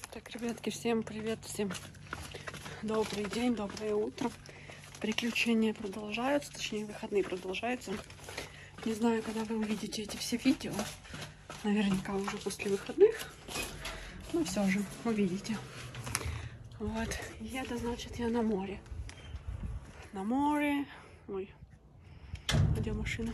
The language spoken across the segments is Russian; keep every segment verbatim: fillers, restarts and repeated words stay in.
Так, ребятки, всем привет, всем добрый день, доброе утро. Приключения продолжаются, точнее выходные продолжаются. Не знаю, когда вы увидите эти все видео, наверняка уже после выходных, но все же увидите. Вот, и это значит я на море. На море, ой, где машина?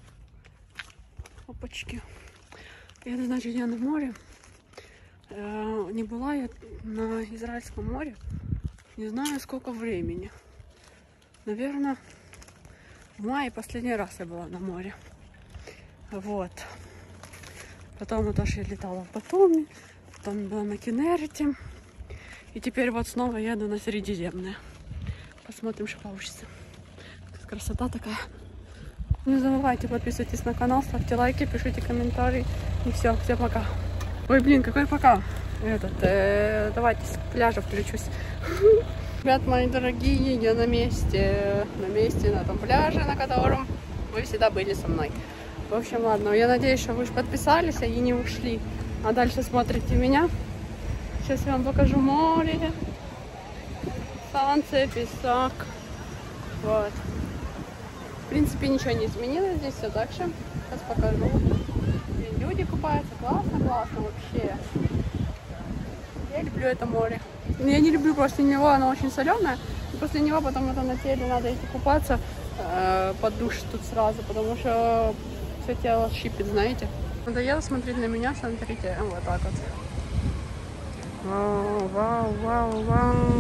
Опачки. Это значит я на море. Не была я на Израильском море, не знаю сколько времени. Наверное, в мае последний раз я была на море. Вот. Потом вот тоже я летала в Батуми, потом была на Кенерите. И теперь вот снова еду на Средиземное. Посмотрим, что получится. Тут красота такая. Не забывайте, подписывайтесь на канал, ставьте лайки, пишите комментарии. И все, всем пока. Ой, блин, какой пока? Этот, э, давайте с пляжа включусь. Ребят мои дорогие, я на месте. На месте, на том пляже, на котором вы всегда были со мной. В общем, ладно, я надеюсь, что вы же подписались и не ушли. А дальше смотрите меня. Сейчас я вам покажу море. Солнце, песок. Вот. В принципе, ничего не изменилось здесь, все так же. Сейчас покажу. Люди купаются, классно, классно вообще. Я люблю это море. Но я не люблю после него, оно очень соленое. И после него потом это на теле надо идти купаться э, под душ тут сразу, потому что все тело щипит, знаете. Надоело смотреть на меня, смотрите, вот так вот. Вау, вау, вау, вау.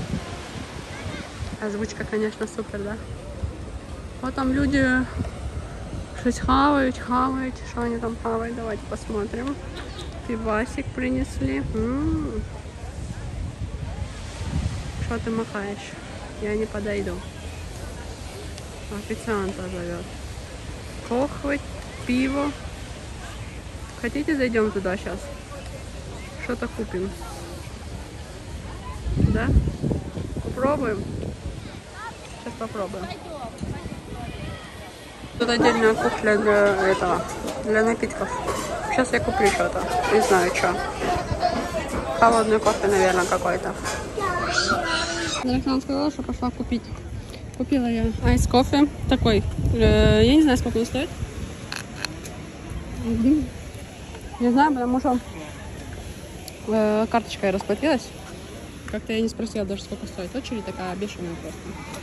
Озвучка, конечно, супер, да? Вот там люди что-то хавают, хавают. Что они там хавают? Давайте посмотрим. Пивасик принесли. М-м-м. Что ты махаешь? Я не подойду. Официанта зовет. Кохвать, пиво. Хотите, зайдем туда сейчас? Что-то купим. Да? Попробуем? Сейчас попробуем. Тут отдельная кухня для этого, для напитков. Сейчас я куплю что-то. Не знаю, что. Холодный кофе, наверное, какой-то. Александр сказала, что пошла купить. Купила я айс кофе. Такой. Э, я не знаю, сколько он стоит. Угу. Не знаю, потому что э, карточкой расплатилась. Как-то я не спросила даже, сколько стоит. Очередь такая бешеная просто.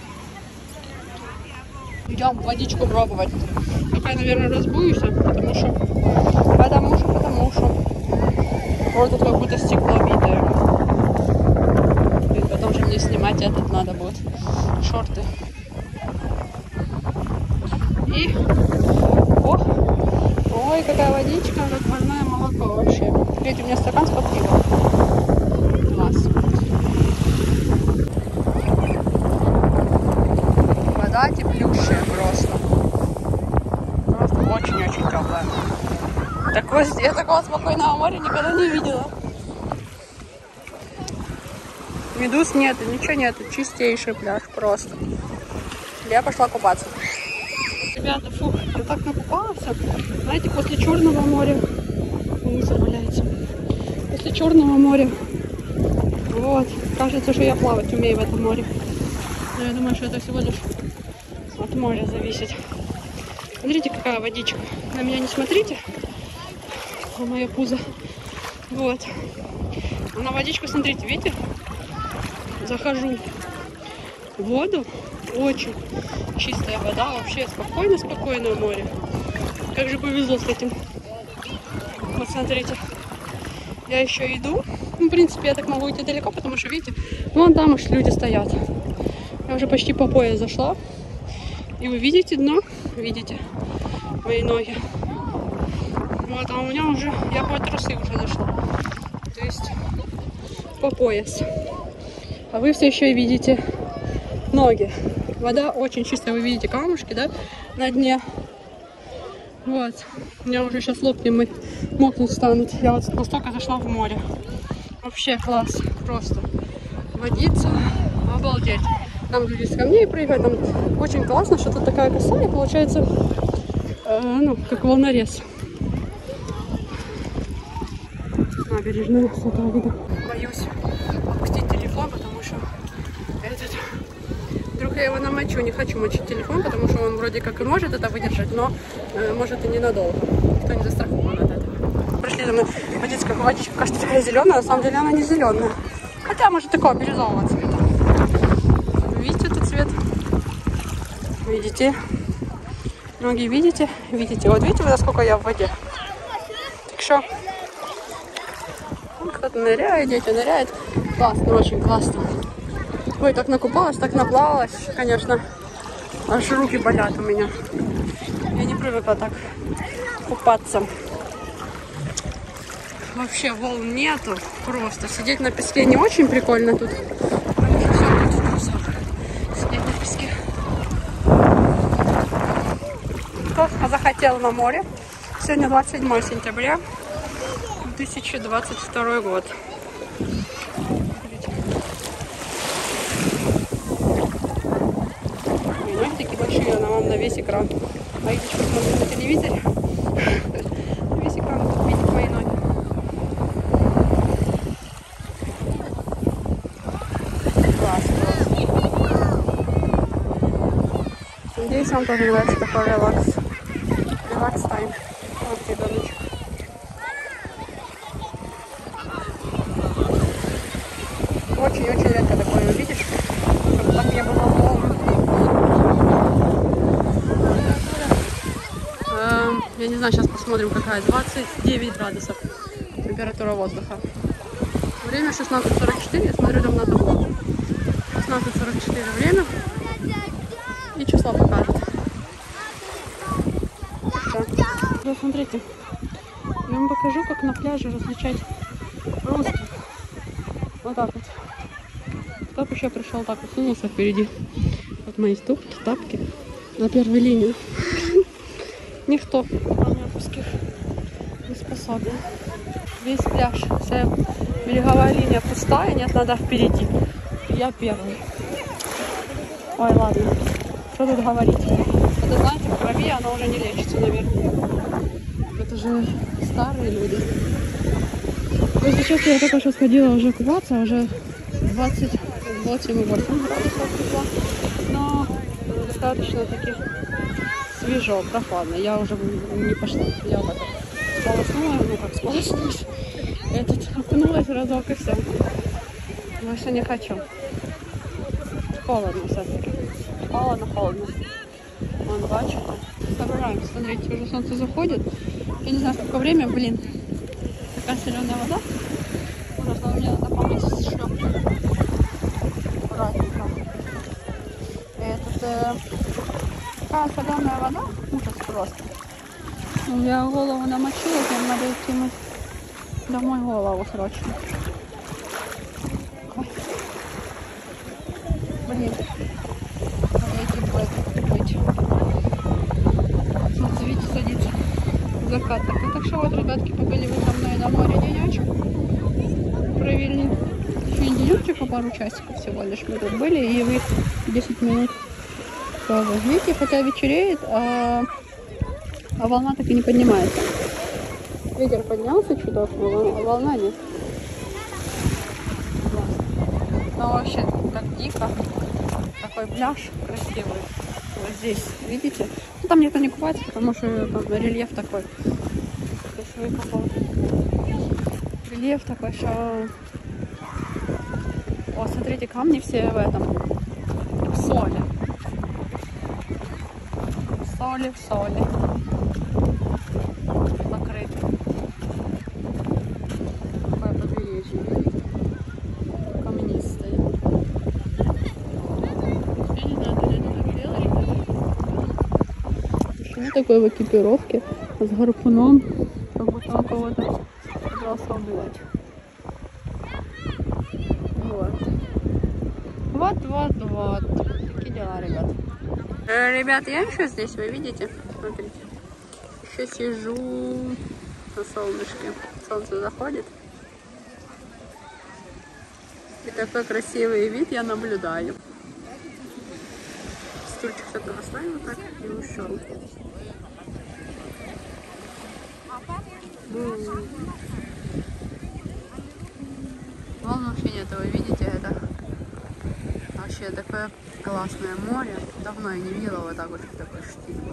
Идем водичку пробовать. Пока, наверное, разбуюсь, потому что... Потому что, потому что... Вот тут как будто стекло битое. И потом же мне снимать этот надо будет. Шорты. И... О! Ой, какая водичка, как парное молоко вообще. Видите, у меня стакан с подпивом. Класс. Вода теплющая просто. Просто очень-очень теплая. Такого, я такого спокойного моря никогда не видела. Медуз нету, ничего нету. Чистейший пляж просто. Я пошла купаться. Ребята, фух, я так накупалась. Знаете, после Черного моря... Мусор валяется. После Черного моря... Вот. Кажется, что я плавать умею в этом море. Но я думаю, что это всего лишь от моря зависит. Смотрите, какая водичка. На меня не смотрите. На мое пузо. Вот. А на водичку, смотрите, видите? Захожу в воду. Очень чистая вода. Вообще спокойно-спокойное море. Как же повезло с этим. Вот смотрите. Я еще иду. Ну, в принципе, я так могу идти далеко, потому что, видите, вон там уж люди стоят. Я уже почти по пояс зашла. И вы видите дно? Видите мои ноги? Вот, а у меня уже, я по трусы уже дошла. То есть по пояс. А вы все еще видите ноги. Вода очень чистая, вы видите камушки, да, на дне. Вот. У меня уже сейчас лопни мокнуть станут. Я вот настолько зашла в море. Вообще класс. Просто. Водица. Обалдеть. Там люди с камней прыгают. Там очень классно, что тут такая косая получается, э, ну, как волнорез. набережную с этого вида. Боюсь опустить телефон, потому что этот... Вдруг я его намочу. Не хочу мочить телефон, потому что он вроде как и может это выдержать, но э, может и ненадолго. Никто не застрахован от этого. Пришли за мной водицкая водичка, кажется, такая зеленая, на самом деле она не зеленая. Хотя может такого бирюзового цвета. Видите этот цвет? Видите? Ноги видите? Видите? Вот видите, насколько я в воде? Так что кто-то ныряет, дети ныряют. Классно, очень классно. Ой, так накупалась, так наплавалась, конечно. Аж руки болят у меня. Я не привыкла так купаться. Вообще волн нету. Просто сидеть на песке не очень прикольно тут. Сидеть на песке. Кто захотел на море? Сегодня двадцать седьмое сентября две тысячи двадцать второй год. Понимаете, такие большие, она вам на весь экран. А если что смотрите на телевизоре, на весь экран будет видеть мои ноги. Класс, класс. Надеюсь, вам тоже нравится такой релакс. Релакс тайм. Вот ребеночек. Очень-очень редко такое увидишь, чтобы так не было волн. Эм, я не знаю, сейчас посмотрим, какая. двадцать девять градусов температура воздуха. Время шестнадцать сорок четыре, я смотрю там на табло. шестнадцать сорок четыре время. И число покажет. Да, смотрите, я вам покажу, как на пляже различать русских. Вот так вот. Стоп еще пришел, так усунулся впереди. Вот мои туфли, тапки на первую линию. Никто, кроме русских, не способен. Весь пляж, вся береговая линия пустая, нет, надо впереди. Я первый. Ой, ладно, что тут говорить? Это, знаете, в крови она уже не лечится, наверное. Это же старые люди. Если честно, я только что сходила уже купаться, уже двадцать восемь и восемь градусов тепла. Но достаточно таки свежо, прохладно. Я уже не пошла. Я вот так сполоснула, ну как сполоснулась. Этот, окунулась разок и все. Больше не хочу. Холодно все-таки. Холодно, холодно. Вон, бачите. Собираем. Смотрите, уже солнце заходит. Я не знаю, сколько время, блин. Такая соленая вода. Ужасно, мне надо помыть шлёпки. Аккуратненько. Этот, э, такая соленая вода. Ужас просто. Я голову намочила, прям надо идти мыть домой голову срочно. Ой. Блин. Надо идти быть. Солнце, видите, садится. Закат такой. Так что вот, ребятки, побыли вы со мной на море денечек. Провели. Еще не денечек, а пару часиков всего лишь мы тут были. И вы десять минут тоже. Видите, хотя вечереет, а, а волна так и не поднимается. Ветер поднялся чуток, а волна нет. Но вообще так дико. Такой пляж красивый. Вот здесь, видите? Ну, там никто не купается, потому что там рельеф такой. Рельеф такой, что... О, смотрите, камни все в этом. В соли. В соли, в соли. Покрыты. Такое побережье. Каменистое. Я не знаю, ты это так делаешь? Почему такой в экипировке с гарпуном? Как будто он кого-то собрался убивать. Вот. Вот, вот, вот. Такие дела, ребят. Э, ребят, я еще здесь, вы видите? Смотрите. Еще сижу на солнышке. Солнце заходит. И такой красивый вид я наблюдаю. Стульчик только поставил так и ушел. волн вообще нет, вы видите, это вообще такое классное море. Давно я не видела вот так вот, что такой штиль был.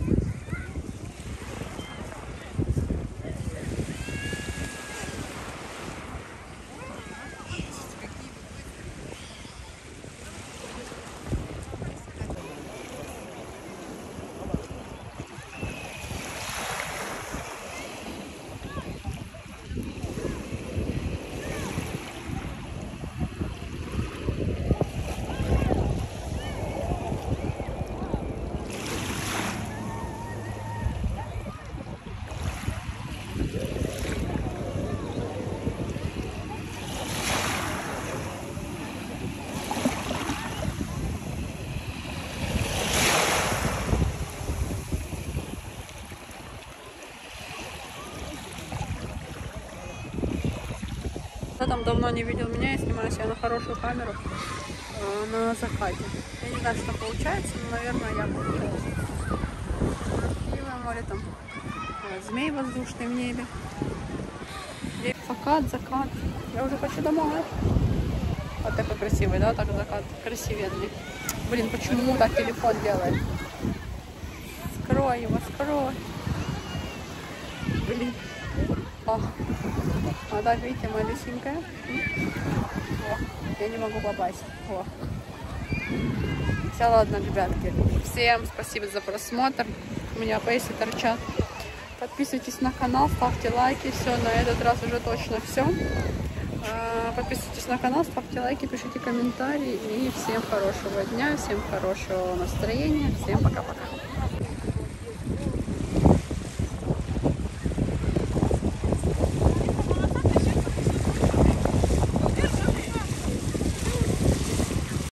Кто там давно не видел меня, я снимаю себя на хорошую камеру э, на закате. Я не знаю, что получается, но, наверное, я получаюсь. Красивое море, там э, змей воздушный в небе. Закат, закат. Я уже хочу домой. Вот такой красивый, да? Так закат красивенный. Блин, почему так телефон делает? Скрой его, скрой. Блин. О. А так, видите, малюсенькая. О, я не могу попасть. О. Все, ладно, ребятки. Всем спасибо за просмотр. У меня пейсы торчат. Подписывайтесь на канал, ставьте лайки. Все, на этот раз уже точно все. Подписывайтесь на канал, ставьте лайки, пишите комментарии. И всем хорошего дня, всем хорошего настроения. Всем пока-пока.